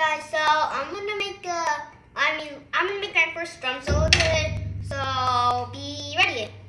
guys, so I'm gonna make my first drum solo today, so be ready.